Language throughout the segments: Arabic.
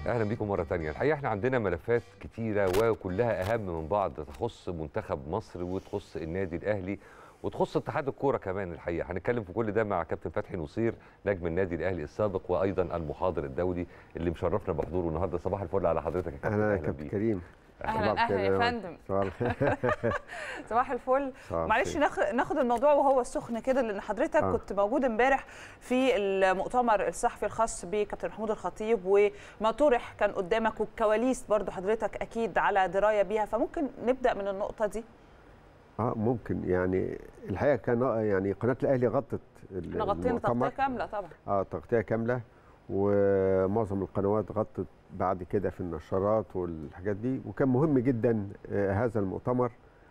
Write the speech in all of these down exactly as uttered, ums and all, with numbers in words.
اهلا بيكم مره ثانيه. الحقيقه احنا عندنا ملفات كتيره وكلها اهم من بعض، تخص منتخب مصر وتخص النادي الاهلي وتخص اتحاد الكوره كمان. الحقيقه هنتكلم في كل ده مع كابتن فتحي نصير نجم النادي الاهلي السابق وايضا المحاضر الدولي اللي مشرفنا بحضوره النهارده. صباح الفل على حضرتك يا كابتن. اهلا يا كابتن كريم. اهلا اهلا يا فندم. صباح الفل. معلش ناخد الموضوع وهو سخن كده، لان حضرتك آه. كنت موجود امبارح في المؤتمر الصحفي الخاص بكابتن محمود الخطيب، وما طرح كان قدامك والكواليس برضو حضرتك اكيد على درايه بيها، فممكن نبدا من النقطه دي. اه ممكن. يعني الحقيقه كان يعني قناه الاهلي غطت احنا غطينا تغطيه كامله طبعا. اه تغطيه كامله، ومعظم القنوات غطت بعد كده في النشرات والحاجات دي، وكان مهم جدا هذا المؤتمر.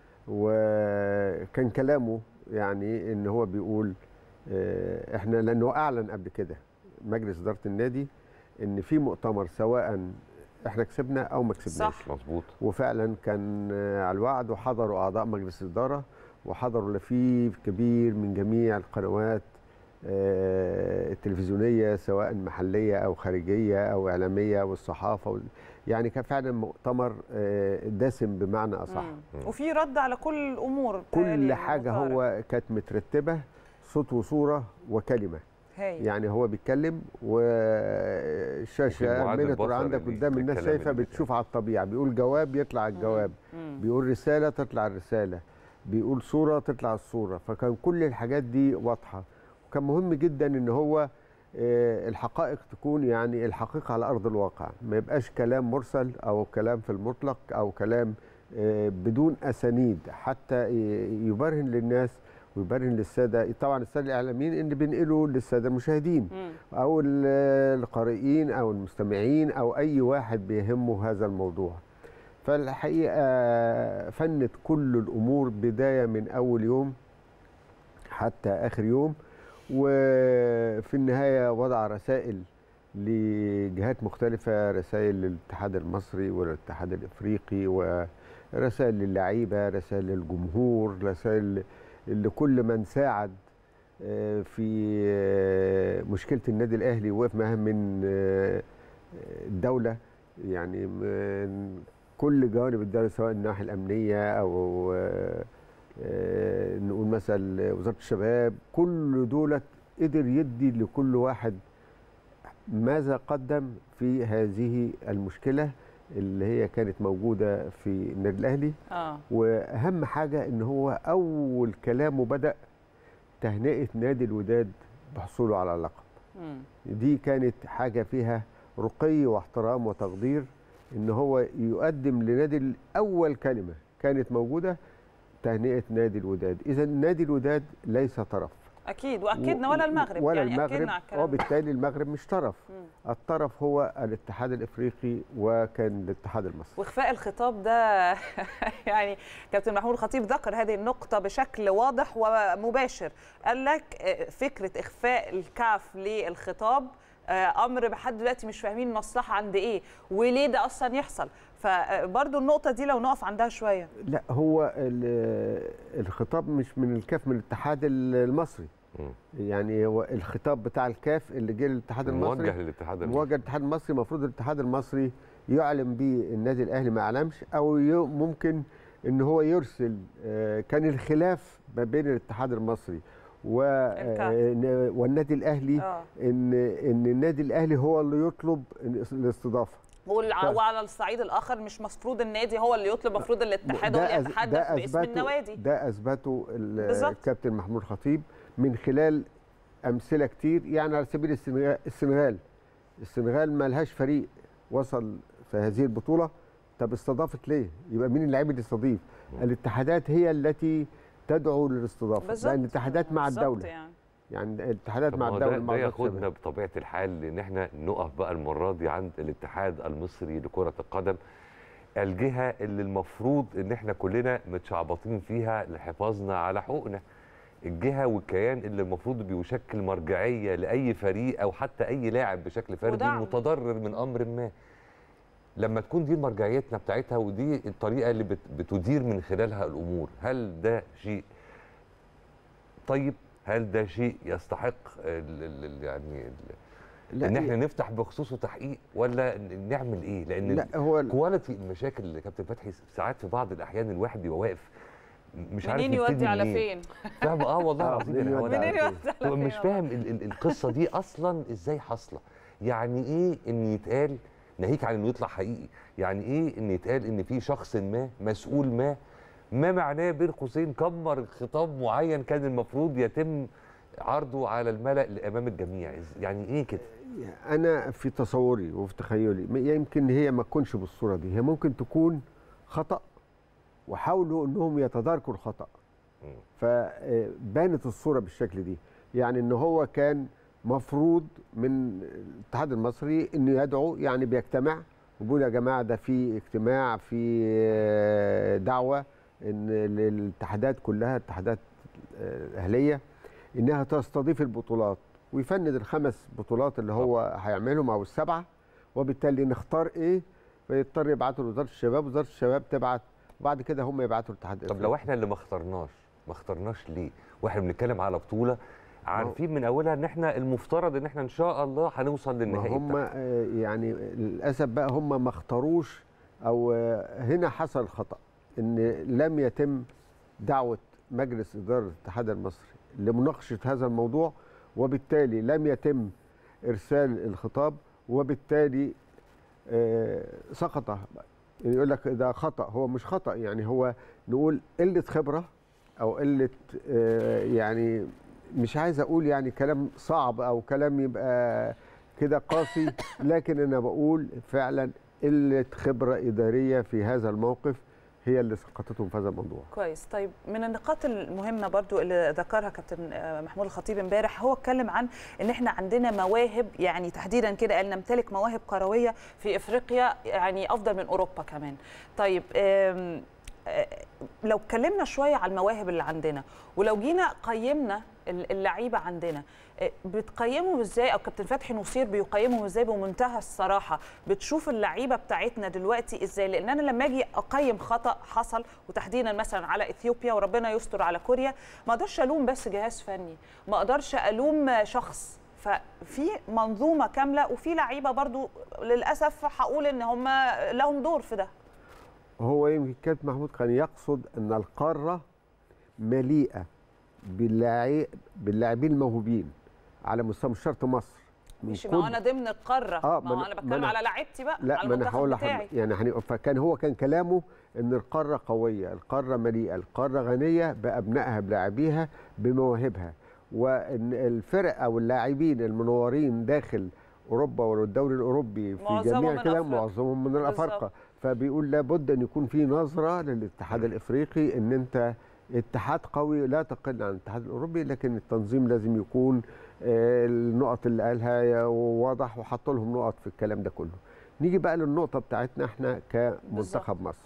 وكان كلامه يعني ان هو بيقول احنا، لانه اعلن قبل كده مجلس اداره النادي ان في مؤتمر سواء احنا كسبنا او ما كسبناش. صح مظبوط. وفعلا كان على الوعد، وحضروا اعضاء مجلس الاداره وحضروا لفيف كبير من جميع القنوات التلفزيونيه سواء محليه او خارجيه او اعلاميه والصحافه، يعني كان فعلا مؤتمر دسم بمعنى اصح. وفي رد على كل الامور، كل حاجه هو كانت مترتبه صوت وصوره وكلمه. هي. يعني هو بيتكلم والشاشه مينيتور عندك قدام الناس شايفه، بتشوف على الطبيعه، بيقول جواب يطلع الجواب، مم. بيقول رساله تطلع الرساله، بيقول صوره تطلع الصوره. فكان كل الحاجات دي واضحه، وكان مهم جدا ان هو الحقائق تكون يعني الحقيقه على ارض الواقع، ما يبقاش كلام مرسل او كلام في المطلق او كلام بدون اسانيد، حتى يبرهن للناس ويبرهن للساده، طبعا الساده الاعلاميين ان بينقلوا للساده المشاهدين او القارئين او المستمعين او اي واحد بيهمه هذا الموضوع. فالحقيقه فنت كل الامور بدايه من اول يوم حتى اخر يوم، وفي النهايه وضع رسائل لجهات مختلفه، رسائل للاتحاد المصري والاتحاد الافريقي، ورسائل للعيبه، رسائل للجمهور، رسائل لكل من ساعد في مشكله النادي الاهلي وقف معاه من الدوله، يعني من كل جوانب الدوله سواء الناحيه الامنيه او نقول مثلا وزاره الشباب. كل دولت قدر يدي لكل واحد ماذا قدم في هذه المشكله اللي هي كانت موجوده في النادي الاهلي. آه. واهم حاجه ان هو اول كلامه بدا تهنئه نادي الوداد بحصوله على اللقب. مم. دي كانت حاجه فيها رقي واحترام وتقدير، ان هو يقدم لنادي اول كلمه كانت موجوده تهنئه نادي الوداد. اذا نادي الوداد ليس طرف اكيد، واكدنا ولا المغرب ولا يعني المغرب، وبالتالي المغرب مش طرف. مم. الطرف هو الاتحاد الافريقي وكان الاتحاد المصري. واخفاء الخطاب ده يعني كابتن محمود الخطيب ذكر هذه النقطه بشكل واضح ومباشر، قال لك فكره اخفاء الكاف للخطاب امر لحد دلوقتي مش فاهمين المصلحه عند ايه وليه ده اصلا يحصل. فبرضه النقطه دي لو نقف عندها شويه. لا، هو الخطاب مش من الكاف، من الاتحاد المصري. م. يعني هو الخطاب بتاع الكاف اللي جه للاتحاد المصري موجه للاتحاد المصري، موجه للاتحاد المصري. المفروض الاتحاد المصري يعلم بيه النادي الاهلي ما يعلمش، او ممكن ان هو يرسل. كان الخلاف ما بين الاتحاد المصري والنادي الاهلي آه. ان ان النادي الاهلي هو اللي يطلب الاستضافه، وعلى الصعيد الاخر مش مفروض النادي هو اللي يطلب، مفروض الاتحاد هو اللي يتحدث باسم النوادي. ده اثبته الكابتن محمود الخطيب من خلال امثله كتير. يعني على سبيل السنغال، السنغال ما لهاش فريق وصل في هذه البطوله، طب استضافت ليه؟ يبقى مين اللاعب اللي يستضيف؟ الاتحادات هي التي تدعو للاستضافه، لان الاتحادات مع الدوله يعني. يعني الاتحادات مع الدوله. ده ياخدنا بطبيعه الحال ان احنا نقف بقى المره دي عند الاتحاد المصري لكره القدم، الجهه اللي المفروض ان احنا كلنا متشعبطين فيها لحفاظنا على حقوقنا، الجهه والكيان اللي المفروض بيشكل مرجعيه لاي فريق او حتى اي لاعب بشكل فردي متضرر من امر ما. لما تكون دي مرجعيتنا بتاعتها ودي الطريقه اللي بتدير من خلالها الامور، هل ده شيء طيب؟ هل ده شيء يستحق ال ال يعني ال ان احنا نفتح بخصوصه تحقيق ولا نعمل ايه؟ لان لا هو كواليتي المشاكل اللي كابتن فتحي ساعات في بعض الاحيان الواحد بيبقى واقف مش عارف منين يودي على فين. فاهم؟ اه والله العظيم منين يودي على فين؟ مش فاهم ال ال القصه دي اصلا ازاي حاصله. يعني ايه ان يتقال ناهيك عن انه يطلع حقيقي، يعني ايه ان يتقال ان في شخص ما مسؤول ما ما معناه بين قوسين كمر خطاب معين كان المفروض يتم عرضه على الملأ امام الجميع، يعني ايه كده؟ انا في تصوري وفي تخيلي يمكن هي ما تكونش بالصوره دي، هي ممكن تكون خطأ وحاولوا انهم يتداركوا الخطأ، فبانت الصوره بالشكل دي. يعني ان هو كان مفروض من الاتحاد المصري انه يدعو، يعني بيجتمع وبيقول يا جماعه ده في اجتماع، في دعوه ان للاتحادات كلها، الاتحادات الاهليه، انها تستضيف البطولات ويفند الخمس بطولات اللي هو هيعملهم او السبعه، وبالتالي نختار ايه، فيضطر يبعتوا لوزاره الشباب، وزاره الشباب تبعت، وبعد كده هم يبعتوا الاتحاد. طب لو احنا اللي ما اخترناش ما اخترناش ليه؟ واحنا بنتكلم على بطوله عارفين من اولها ان احنا المفترض ان احنا ان شاء الله هنوصل للنهائي. هم يعني للاسف بقى هم ما اختاروش، او هنا حصل خطأ ان لم يتم دعوه مجلس اداره الاتحاد المصري لمناقشه هذا الموضوع، وبالتالي لم يتم ارسال الخطاب، وبالتالي آه سقط. يعني يقول لك ده خطأ، هو مش خطأ، يعني هو نقول قله خبره او قله آه يعني مش عايز اقول يعني كلام صعب او كلام يبقى كده قاسي، لكن انا بقول فعلا قله خبره اداريه في هذا الموقف هي اللي سقطتهم في هذا الموضوع. كويس. طيب من النقاط المهمه برضو اللي ذكرها كابتن محمود الخطيب امبارح، هو اتكلم عن ان احنا عندنا مواهب، يعني تحديدا كده قال نمتلك مواهب كرويه في افريقيا يعني افضل من اوروبا كمان. طيب لو اتكلمنا شويه على المواهب اللي عندنا، ولو جينا قيمنا اللعيبه عندنا، بتقيمهم ازاي، او كابتن فتحي نصير بيقيمهم ازاي بمنتهى الصراحه؟ بتشوف اللعيبه بتاعتنا دلوقتي ازاي؟ لان انا لما اجي اقيم خطا حصل، وتحديدا مثلا على اثيوبيا وربنا يستر على كوريا، ما اقدرش الوم بس جهاز فني، ما اقدرش الوم شخص، ففي منظومه كامله، وفي لعيبه برضو للاسف هقول ان هم لهم دور في ده. هو يمكن كابتن محمود كان يقصد ان القاره مليئه باللاعبين الموهوبين على مستوى، مش شرط مصر. مش ما انا ضمن القاره، آه ما, ما انا بتكلم على لعيبتي بقى، لا على المنتخب بتاعي. يعني فكان هو كان كلامه ان القاره قويه، القاره مليئه، القاره غنيه بابنائها بلاعبيها بمواهبها، وان الفرق او اللاعبين المنورين داخل اوروبا والدوري الاوروبي في جميع كده معظمهم من الافارقه، فبيقول لابد ان يكون في نظره للاتحاد الافريقي ان انت اتحاد قوي لا تقل عن الاتحاد الاوروبي، لكن التنظيم لازم يكون النقط اللي قالها واضح، وحط لهم نقط في الكلام ده كله. نيجي بقى للنقطه بتاعتنا احنا كمنتخب مصر.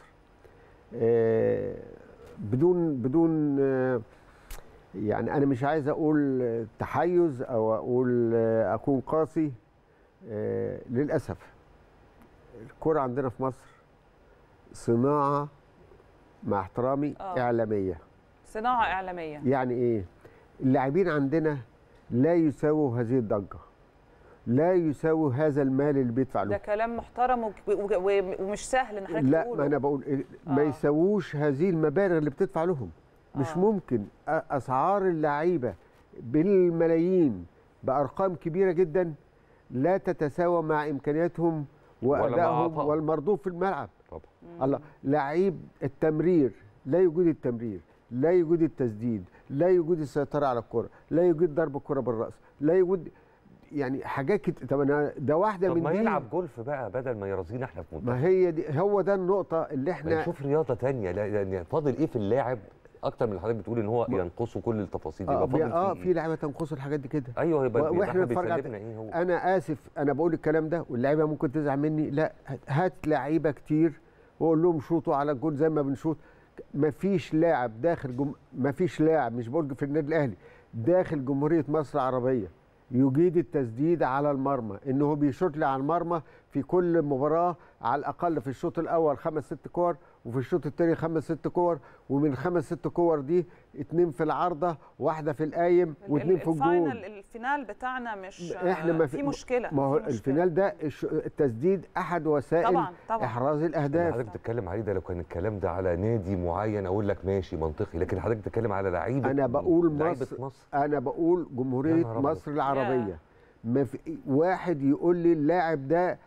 بدون بدون يعني انا مش عايز اقول تحيز او اقول اكون قاسي، للاسف الكرة عندنا في مصر صناعه مع احترامي أوه. اعلاميه. صناعه اعلاميه يعني ايه؟ اللاعبين عندنا لا يساووا هذه الضجه، لا يساووا هذا المال اللي بيدفع له. ده كلام محترم ومش سهل ان حضرتك لا تقوله. ما انا بقول إيه؟ ما آه. يساووش هذه المبالغ اللي بتدفع لهم. آه. مش ممكن اسعار اللعيبه بالملايين بارقام كبيره جدا لا تتساوى مع امكانياتهم وادائهم والمردود في الملعب. طبعا. الله، لعيب التمرير لا يوجد التمرير، لا يوجد التسديد، لا يوجد السيطره على الكره، لا يوجد ضرب الكره بالراس، لا يوجد يعني حاجات كتير. طب انا ده واحده طب من ما دي. يلعب جولف بقى بدل ما يرازينا احنا في منتخب. ما هي دي، هو ده النقطه اللي احنا نشوف رياضه ثانيه. لان فاضل ايه في اللاعب اكتر من اللي حضرتك بتقول ان هو ينقصه كل التفاصيل دي؟ اه فاضل اه في لعيبه تنقصه الحاجات دي كده. ايوه يبقى واحنا بنتفرج. ايه هو؟ انا اسف انا بقول الكلام ده واللعيبه ممكن تزعل مني، لا هات لعيبه كتير واقول لهم شوطوا على الجول زي ما بنشوط. مفيش لاعب داخل جم... مفيش لاعب، مش بقول في النادي الاهلي، داخل جمهوريه مصر العربيه يجيد التسديد على المرمى، انه هو بيشوط لي على المرمى في كل مباراه على الاقل في الشوط الاول خمس ست كور، وفي الشوط الثاني خمس ست كور، ومن خمس ست كور دي اتنين في العارضه، واحده في القايم، واثنين في الجول. الفينال بتاعنا مش احنا ما في, في مشكله. ما هو الفينال ده التسديد احد وسائل طبعا طبعا احراز الاهداف. حضرتك بتتكلم عليه ده لو كان الكلام ده على نادي معين اقول لك ماشي منطقي، لكن حضرتك بتتكلم على لعيبه. انا بقول مصر, مصر انا بقول جمهوريه مصر العربيه. ما في واحد يقول لي اللاعب ده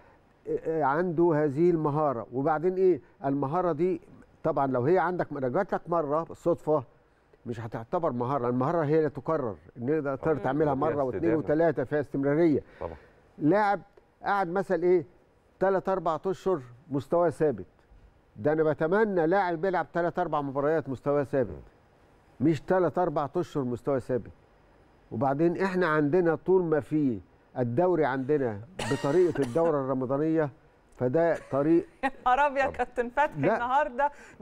عنده هذه المهاره، وبعدين ايه المهاره دي؟ طبعا لو هي عندك جات لك مره صدفه مش هتعتبر مهاره، المهاره هي اللي تكرر، ان تقدر تعملها مره واثنين وثلاثه فيها استمراريه. طبعا لاعب قاعد مثلا ايه ثلاث اربع اشهر مستوى ثابت، ده انا بتمنى لاعب بيلعب ثلاث اربع مباريات مستوى ثابت، مش ثلاث اربع اشهر مستوى ثابت. وبعدين احنا عندنا طول ما في الدوري عندنا بطريقه الدوره الرمضانيه، فده طريق. يا نهار ابيض يا كابتن فتحي النهارده ب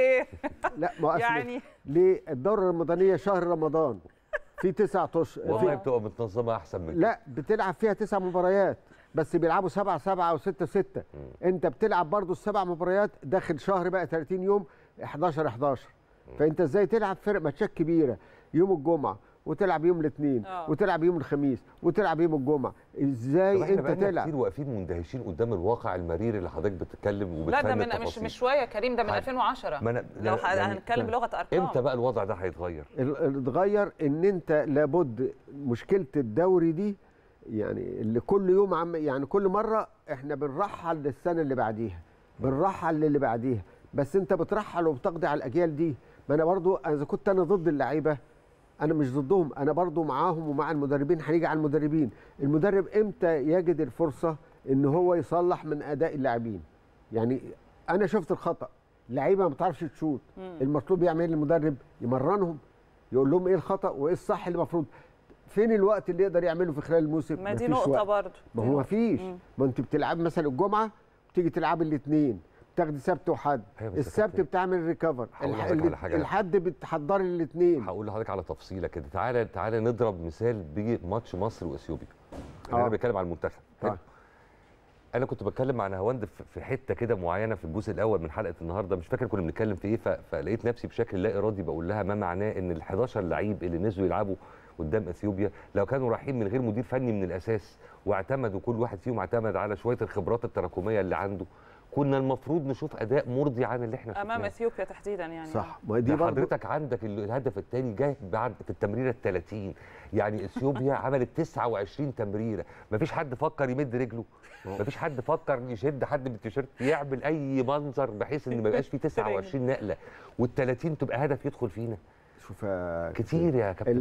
لا ما يعني ليه الدوره الرمضانيه شهر رمضان في تسعة اشهر والله بتبقى متنظمه احسن من كده. لا بتلعب فيها تسع مباريات بس بيلعبوا سبعة سبعة او ستة ستة. انت بتلعب برضو السبع مباريات داخل شهر بقى ثلاثين يوم احداشر احداشر. فانت ازاي تلعب فرق ماتشات كبيره يوم الجمعه وتلعب يوم الاثنين وتلعب يوم الخميس وتلعب يوم الجمعه، ازاي انت تلعب؟ كتير واقفين مندهشين قدام الواقع المرير اللي حضرتك بتتكلم وبتفهم. لا ده من مش مش شويه كريم، ده من ألفين وعشرة. أنا لو هنتكلم يعني بلغه ارقام امتى بقى الوضع ده هيتغير؟ اتغير ان انت لابد مشكله الدوري دي يعني اللي كل يوم عم يعني كل مره احنا بنرحل للسنه اللي بعديها، بنرحل للي بعديها، بس انت بترحل وبتقضي على الاجيال دي. ما انا برضو اذا كنت انا ضد اللعيبه انا مش ضدهم، انا برضو معاهم ومع المدربين. هنيجي على المدربين، المدرب امتى يجد الفرصه ان هو يصلح من اداء اللاعبين؟ يعني انا شفت الخطا، لعيبه ما بتعرفش تشوط، المطلوب يعمل ايه المدرب؟ يمرنهم، يقول لهم ايه الخطا وايه الصح اللي المفروض. فين الوقت اللي يقدر يعمله في خلال الموسم؟ ما دي نقطه برضه. ما هو ما فيش. ما انت بتلعب مثلا الجمعه بتيجي تلعب الاثنين، تاخدي سبت وحد، السبت بتعمل ريكفر، الحد بتحضري الاثنين. هقول لحضرتك على تفصيله كده. تعالى تعالى نضرب مثال بماتش مصر واثيوبيا. آه. انا بتكلم على المنتخب. آه. انا كنت بتكلم مع نهاوند في حته كده معينه في الجزء الاول من حلقه النهارده، مش فاكر كنا بنتكلم في ايه، فلقيت نفسي بشكل لا ارادي بقول لها ما معناه ان ال حداشر لعيب اللي نزلوا يلعبوا قدام اثيوبيا لو كانوا رايحين من غير مدير فني من الاساس واعتمدوا كل واحد فيهم اعتمد على شويه الخبرات التراكميه اللي عنده، كنا المفروض نشوف اداء مرضي عن اللي احنا امام اثيوبيا تحديدا. يعني صح. ما دي حضرتك عندك الهدف الثاني جاي بعد في التمريره الثلاثين، يعني اثيوبيا عملت تسعة وعشرين تمريره، ما فيش حد فكر يمد رجله، ما فيش حد فكر يشد حد بالتيشيرت يعمل اي منظر بحيث ان ما يبقاش فيه تسعة وعشرين نقله وال30 تبقى هدف يدخل فينا. شوف كتير يا كابتن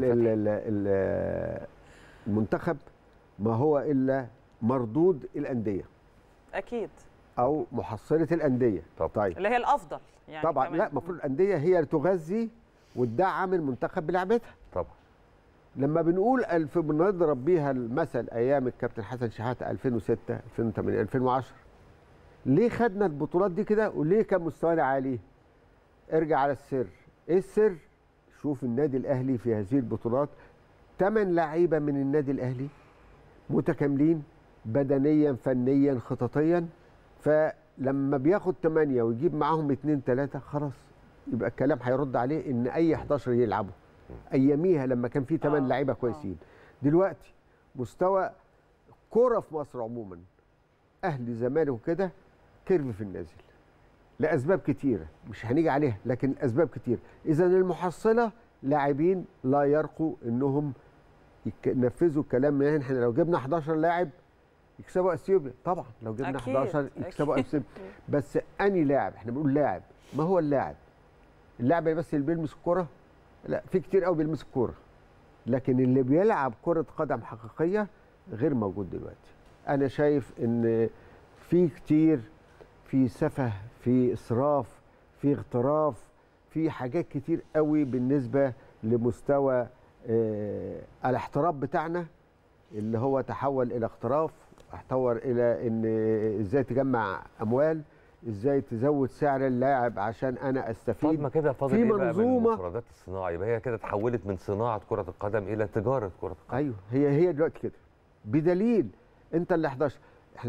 المنتخب ما هو الا مردود الانديه اكيد او محصله الانديه. طب. طيب اللي هي الافضل يعني طبعا كمان. لا المفروض الانديه هي اللي تغذي وتدعم المنتخب بلعبتها طبعا. لما بنقول الف بنضرب بيها المثل ايام الكابتن حسن شحاته ألفين وستة ألفين وثمانية ألفين وعشرة، ليه خدنا البطولات دي كده وليه كان مستوانا عالي؟ ارجع على السر. ايه السر؟ شوف النادي الاهلي في هذه البطولات ثمان لعيبه من النادي الاهلي متكاملين بدنيا فنيا خططيا، فلما بياخد ثمانية ويجيب معاهم اثنين ثلاثة خلاص يبقى الكلام هيرد عليه ان اي احداشر يلعبوا. اياميها لما كان في ثمان لعيبه كويسين. دلوقتي مستوى كوره في مصر عموما اهلي زمالك وكده كيرف في النازل لاسباب كتيره مش هنيجي عليها، لكن اسباب كتير. اذا المحصله لاعبين لا يرقوا انهم ينفذوا الكلام. يعني احنا لو جبنا احداشر لاعب يكسبوا اثيوبيا طبعا، لو جبنا احداشر يكسبوا اثيوبيا. بس اني لاعب، احنا بنقول لاعب، ما هو اللاعب؟ اللاعب بس اللي بيلمس الكوره؟ لا، في كتير قوي بيلمس الكوره، لكن اللي بيلعب كره قدم حقيقيه غير موجود دلوقتي. انا شايف ان في كتير، في سفه، في اسراف، في اغتراف، في حاجات كتير قوي بالنسبه لمستوى اه الاحتراف بتاعنا اللي هو تحول الى اغتراف، تحول الى ان ازاي تجمع اموال، ازاي تزود سعر اللاعب عشان انا استفيد. طب ما كده فاضل في ايه منظومه بقى من مفردات الصناعه؟ يبقى هي كده اتحولت من صناعه كره القدم الى تجاره كره القدم. ايوه هي هي دلوقتي كده، بدليل انت اللي احداشر. احنا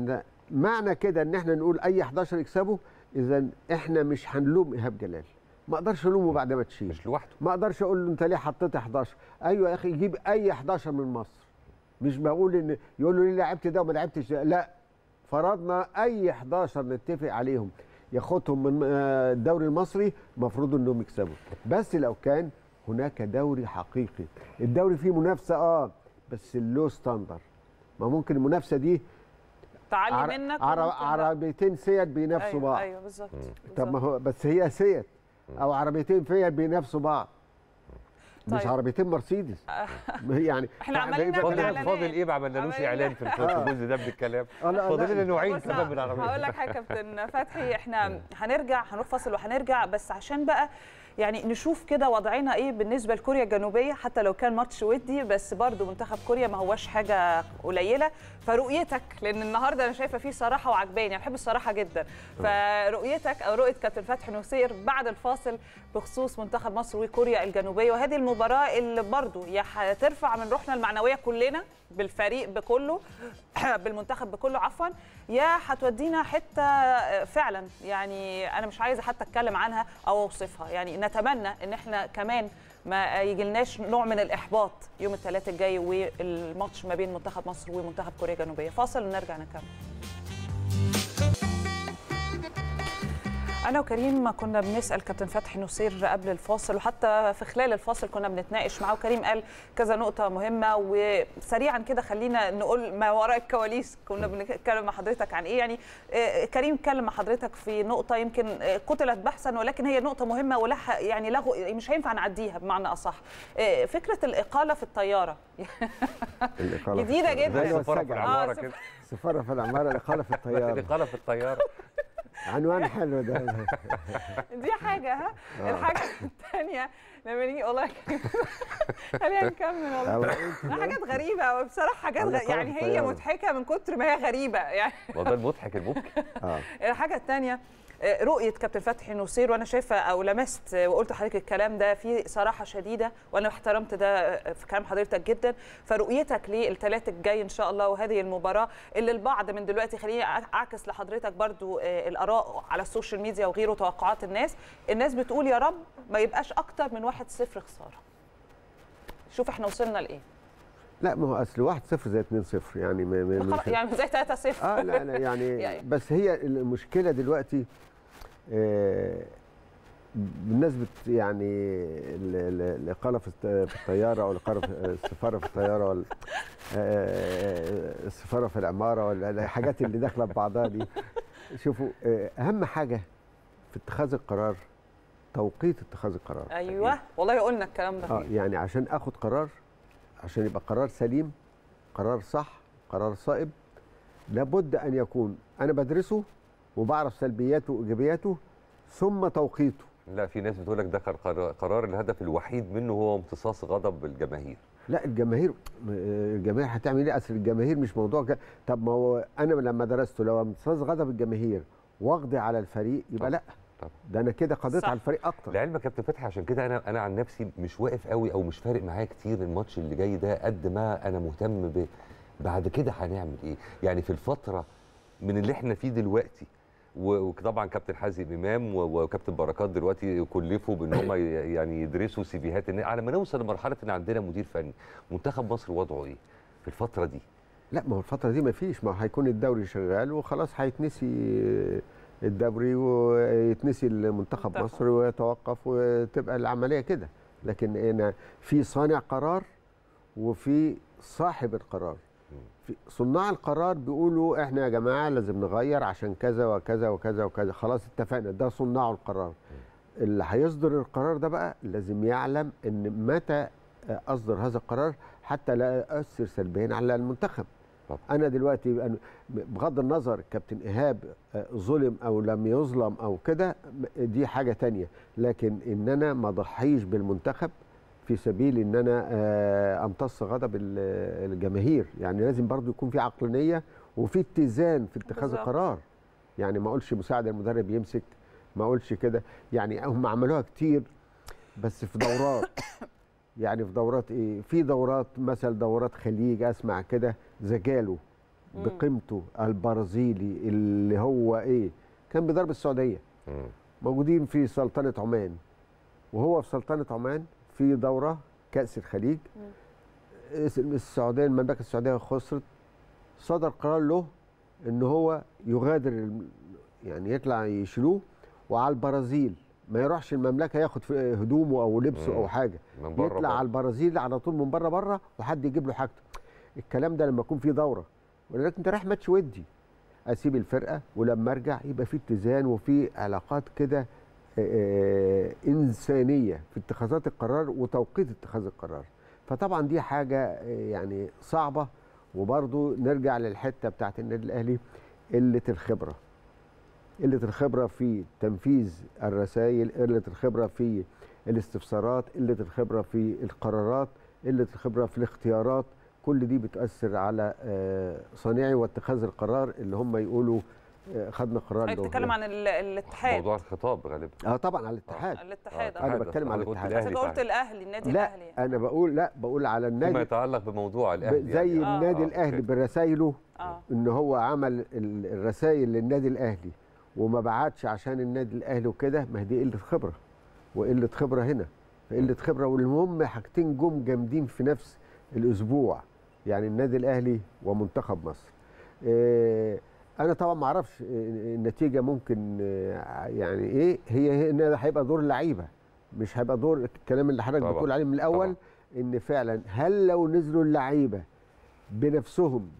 معنى كده ان احنا نقول اي حداشر يكسبوا، اذا احنا مش هنلوم ايهاب جلال. ما اقدرش الومه بعد ما تشيل، مش لوحده. ما اقدرش اقول له انت ليه حطيت حداشر. ايوه يا اخي جيب اي حداشر من مصر. مش بقول ان يقول له ليه لعبت ده وما لعبتش ده، لا، فرضنا اي حداشر نتفق عليهم ياخدهم من الدوري المصري، المفروض انهم يكسبوا. بس لو كان هناك دوري حقيقي، الدوري فيه منافسه اه بس اللو ستاندر، ما ممكن المنافسه دي تعلي عر... منك عر... عربيتين سيات بينافسوا أيوة بعض. ايوه بالظبط. طب ما هو بس هي سيات او عربيتين فيات بينافسوا بعض، مش طيب. عربيتين مرسيدس. يعني احنا عمالين فاضل فاضل ايه ما عملناش اعلان في الجزء ده من الكلام. فاضل لنا نوعين كمان من العربيات. هقول لك حاجه كابتن فتحي، احنا هنرجع هنروح فاصل وهنرجع، بس عشان بقى يعني نشوف كده وضعنا ايه بالنسبه لكوريا الجنوبيه، حتى لو كان ماتش ودي بس برضو منتخب كوريا ما هوش حاجه قليله. فرؤيتك، لان النهارده انا شايفه فيه صراحه وعجباني، انا بحب الصراحه جدا، فرؤيتك او رؤيه كابتن فتحي نصير بعد الفاصل بخصوص منتخب مصر وكوريا الجنوبيه، وهذه المباراه اللي برضو يا هترفع من روحنا المعنويه كلنا بالفريق بكله بالمنتخب بكله عفوا، يا هتودينا حته فعلا يعني انا مش عايزه حتى اتكلم عنها او اوصفها. يعني نتمنى ان احنا كمان ما يجيلناش نوع من الاحباط يوم الثلاثاء الجاي والماتش ما بين منتخب مصر ومنتخب كوريا الجنوبيه. فاصل ونرجع نكمل. أنا وكريم كنا بنسأل كابتن فتحي نصير قبل الفاصل، وحتى في خلال الفاصل كنا بنتناقش معاه، وكريم قال كذا نقطة مهمة، وسريعا كده خلينا نقول ما وراء الكواليس كنا بنتكلم مع حضرتك عن إيه. يعني كريم اتكلم مع حضرتك في نقطة يمكن قتلت بحثا، ولكن هي نقطة مهمة ولها يعني لغو مش هينفع نعديها بمعنى أصح، فكرة الإقالة في الطيارة جديدة جدا. زي سفارة في العمارة كده. سفارة في العمارة، الإقالة في الطيارة. الإقالة في الطيارة عنوان حلو ده. دي حاجه. ها الحاجه الثانيه لما نيجي والله خلينا نكمل والله حاجات غريبه بصراحه، حاجات غ... يعني هي مضحكه من كتر ما هي غريبه يعني. ما ده المضحك المبكي. الحاجه الثانيه رؤيه كابتن فتحي نصير، وانا شايفه او لمست وقلت لحضرتك الكلام ده في صراحه شديده، وانا احترمت ده في كلام حضرتك جدا. فرؤيتك للثلاث الجاي ان شاء الله، وهذه المباراه اللي البعض من دلوقتي، خليني اعكس لحضرتك برضو الاراء على السوشيال ميديا وغيره، توقعات الناس الناس بتقول يا رب ما يبقاش اكتر من واحد صفر خساره. شوف احنا وصلنا لايه. لا ما هو اصل واحد صفر زي اتنين صفر يعني م م يعني زي ثلاثة صفر. اه لا لا يعني, يعني بس هي المشكله دلوقتي آه بالنسبه يعني الاقاله في الطياره او الاقاله في السفاره في الطياره ولا السفاره في العماره ولا الحاجات اللي داخله ببعضها دي. شوفوا اهم حاجه في اتخاذ القرار توقيت اتخاذ القرار. ايوه والله قلنا الكلام ده. اه يعني عشان اخد قرار، عشان يبقى قرار سليم، قرار صح، قرار صائب، لابد ان يكون انا بدرسه وبعرف سلبياته وايجابياته ثم توقيته. لا في ناس بتقول لك ده قرار, قرار الهدف الوحيد منه هو امتصاص غضب الجماهير. لا الجماهير الجماهير هتعمل ايه؟ اصل الجماهير مش موضوع ك... طب ما هو انا لما درسته لو امتصاص غضب الجماهير واقضي على الفريق يبقى طب. لا طب. ده انا كده قضيت على الفريق اكتر. لعلمك يا كابتن فتحي عشان كده انا انا عن نفسي مش واقف قوي او مش فارق معايا كتير الماتش اللي جاي ده قد ما انا مهتم ب بعد كده هنعمل ايه؟ يعني في الفتره من اللي احنا فيه دلوقتي، وطبعا كابتن حازم امام وكابتن بركات دلوقتي كلفوا بان هم يعني يدرسوا سيفيهات على ما نوصل لمرحله ان عندنا مدير فني. منتخب مصر وضعه ايه في الفتره دي؟ لا ما هو الفتره دي ما فيش، ما هيكون الدوري شغال وخلاص هيتنسي الدوري ويتنسي المنتخب مصر ويتوقف وتبقى العمليه كده. لكن هنا في صانع قرار وفي صاحب القرار. صناع القرار بيقولوا احنا يا جماعه لازم نغير عشان كذا وكذا وكذا وكذا، خلاص اتفقنا، ده صناع القرار. اللي هيصدر القرار ده بقى لازم يعلم ان متى اصدر هذا القرار حتى لا يؤثر سلبيا على المنتخب. انا دلوقتي بغض النظر كابتن ايهاب ظلم او لم يظلم او كده دي حاجه تانية، لكن ان انا ما اضحيش بالمنتخب في سبيل ان انا امتص غضب الجماهير. يعني لازم برضو يكون في عقلانيه وفي اتزان في اتخاذ القرار. يعني ما اقولش مساعد المدرب يمسك، ما اقولش كده. يعني هم عملوها كتير بس في دورات. يعني في دورات ايه؟ في دورات مثلا دورات خليج اسمع كده زجاله بقيمته البرازيلي اللي هو ايه كان بيضرب السعوديه. مم. موجودين في سلطنه عمان، وهو في سلطنه عمان في دوره كاس الخليج. مم. السعوديه المملكه السعوديه خسرت، صدر قرار له ان هو يغادر يعني يطلع يشيلوه، وعلى البرازيل ما يروحش المملكه ياخد هدومه او لبسه او حاجه، يطلع بره. على البرازيل على طول من بره بره وحد يجيب له حاجته. الكلام ده لما يكون في دوره، ولكن انت رايح ماتش ودي، اسيب الفرقه ولما ارجع يبقى في اتزان وفي علاقات كده انسانيه في اتخاذات القرار وتوقيت اتخاذ القرار. فطبعا دي حاجه يعني صعبه. وبرضو نرجع للحته بتاعت النادي الاهلي، قله الخبره. قله الخبره في تنفيذ الرسائل، قله الخبره في الاستفسارات، قله الخبره في القرارات، قله الخبره في الاختيارات. كل دي بتؤثر على صانعي واتخاذ القرار اللي هم يقولوا خدنا قرار. انت بتتكلم عن الاتحاد، موضوع الخطاب غالبا. اه طبعا على الاتحاد. آه. الاتحاد آه. انا بتكلم على الاتحاد. انت قلت الاهلي، النادي لا الاهلي. انا بقول لا بقول على النادي فيما يتعلق بموضوع الاهلي زي يعني. النادي آه. الاهلي برسايله. آه. ان هو عمل الرسائل للنادي الاهلي وما بعتش عشان النادي الاهلي وكده، ما هي دي قله خبره وقله خبره هنا، قله خبره. والمهم حاجتين جم جامدين في نفس الاسبوع، يعني النادي الاهلي ومنتخب مصر. إيه انا طبعا ما اعرفش النتيجه ممكن يعني ايه هي، هنا هيبقى دور اللعيبه، مش هيبقى دور الكلام اللي حضرتك بتقول عليه من الاول. طبعا. ان فعلا هل لو نزلوا اللعيبه بنفسهم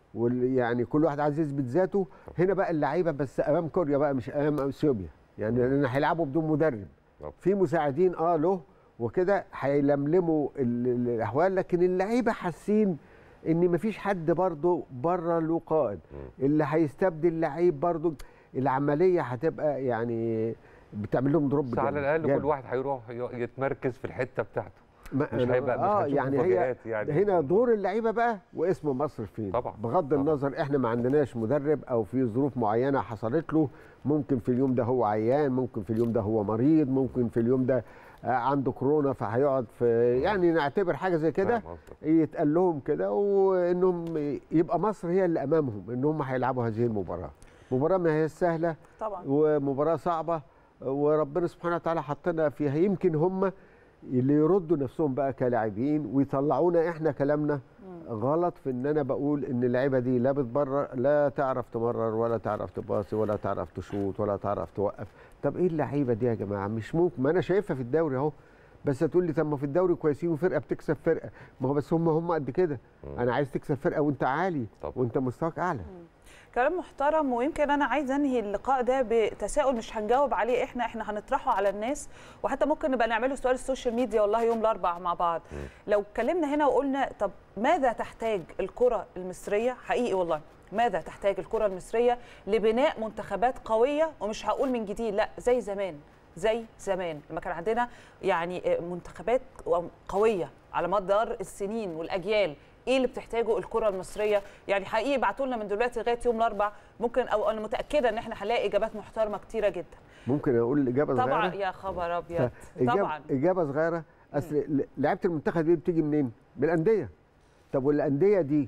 يعني كل واحد عايز يثبت ذاته، هنا بقى اللعيبه بس امام كوريا بقى مش امام اثيوبيا، يعني لان هيلعبوا بدون مدرب، في مساعدين اه له وكده هيلملموا الاحوال، لكن اللعيبه حاسين ان مفيش حد برضه بره له قائد، اللي هيستبدل لعيب برضه العمليه هتبقى يعني بتعمل لهم دروب. بس على الاقل كل واحد هيروح يتمركز في الحته بتاعته، مش هيبقى اه مش يعني هي يعني هنا دور اللعيبه بقى واسم مصر فين. طبعا بغض طبعا. النظر احنا ما عندناش مدرب او في ظروف معينه حصلت له، ممكن في اليوم ده هو عيان، ممكن في اليوم ده هو مريض، ممكن في اليوم ده عنده كورونا فهيقعد في، يعني نعتبر حاجه زي كده يتقال لهم كده، وانهم يبقى مصر هي اللي امامهم ان هم هيلعبوا هذه المباراه. مباراه ما هي سهله طبعا، ومباراه صعبه، وربنا سبحانه وتعالى حطنا فيها. يمكن هم اللي يردوا نفسهم بقى كلاعبين ويطلعونا احنا كلامنا غلط في ان انا بقول ان اللعيبه دي لا بتبرر، لا تعرف تمرر ولا تعرف تباصي ولا تعرف تشوط ولا تعرف توقف. طب ايه اللعيبه دي يا جماعه؟ مش ممكن، ما انا شايفها في الدوري اهو، بس هتقول لي طب ما في الدوري كويسين وفرقه بتكسب فرقه، ما هو بس هم هم قد كده. انا عايز تكسب فرقه وانت عالي طب. وانت مستواك اعلى. مم. كلام محترم. ويمكن انا عايز انهي اللقاء ده بتساؤل مش هنجاوب عليه احنا، احنا هنطرحه على الناس، وحتى ممكن نبقى نعمله سؤال السوشيال ميديا والله يوم الاربعاء مع بعض. م. لو اتكلمنا هنا وقلنا طب ماذا تحتاج الكره المصريه حقيقي والله، ماذا تحتاج الكره المصريه لبناء منتخبات قويه، ومش هقول من جديد لا زي زمان، زي زمان لما كان عندنا يعني منتخبات قويه على مدار السنين والاجيال. ايه اللي بتحتاجه الكره المصريه؟ يعني حقيقي ابعتوا لنا من دلوقتي لغايه يوم الاربعاء، ممكن او انا متاكده ان احنا هنلاقي اجابات محترمه كتيره جدا. ممكن اقول اجابه صغيره؟ طبعا يا خبر ابيض. طبعا اجابه صغيره. اصل لعيبه المنتخب دي بتيجي منين؟ من الانديه. طب والانديه دي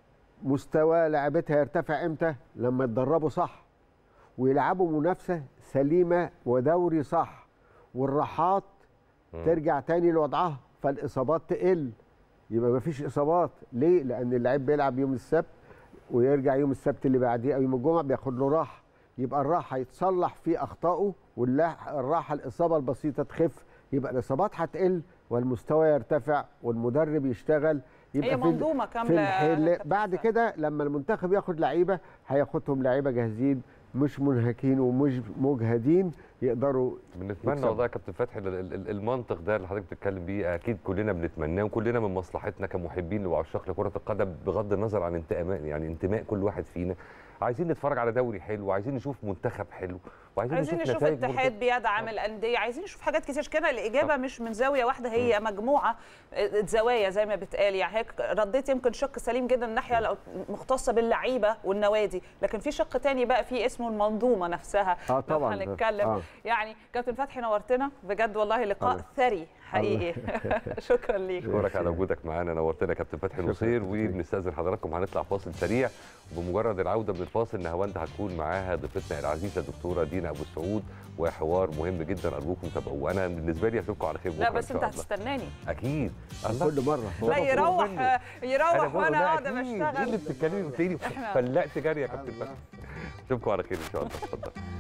مستوى لعبتها يرتفع امتى؟ لما يتدربوا صح ويلعبوا منافسه سليمه ودوري صح، والراحات ترجع تاني لوضعها، فالاصابات تقل، يبقى ما فيش اصابات. ليه؟ لان اللعيب بيلعب يوم السبت ويرجع يوم السبت اللي بعديه او يوم الجمعه بياخد له راحه، يبقى الراحه يتصلح في اخطائه، والراحه الاصابه البسيطه تخف، يبقى الاصابات هتقل والمستوى يرتفع والمدرب يشتغل، يبقى هي منظومه كامله. بعد كده لما المنتخب ياخد لعيبه هياخدهم لعيبه جاهزين مش منهكين ومش مجهدين يقدروا. بنتمنى والله يا كابتن فتحي المنطق ده اللي حضرتك بتتكلم بيه اكيد كلنا بنتمناه، وكلنا من مصلحتنا كمحبين وعشاق لكره القدم بغض النظر عن انتماء يعني انتماء كل واحد فينا. عايزين نتفرج على دوري حلو، وعايزين نشوف منتخب حلو، وعايزين عايزين نشوف اتحاد بيدعم الانديه، عايزين نشوف حاجات كتير كده. الاجابه مش من زاويه واحده، هي مجموعه زوايا زي ما بتقال. يعني هيك رديت يمكن شق سليم جدا الناحيه مختصه باللعيبه والنوادي، لكن في شق تاني بقى في اسمه المنظومه نفسها. اه طبعا هنتكلم آه. يعني كابتن فتحي نورتنا بجد والله، لقاء الله. ثري حقيقي. شكرا ليك، شكرا على وجودك معانا، نورتنا كابتن فتحي نصير. وبنستاذن حضراتكم هنطلع فاصل سريع، وبمجرد العوده من الفاصل نهاوند هتكون معاها ضيفتنا العزيزه الدكتوره دينا ابو السعود، وحوار مهم جدا ارجوكم تابعوه. وانا بالنسبه لي اشوفكم على خير بكره. لا بس انت هتستناني اكيد كل مره. لا يروح يروح وانا قاعده بشتغل. ايه اللي بتتكلمي؟ بتلاقيني فلقت جري يا كابتن فتحي. اشوفكم على خير ان شاء الله. اتفضل.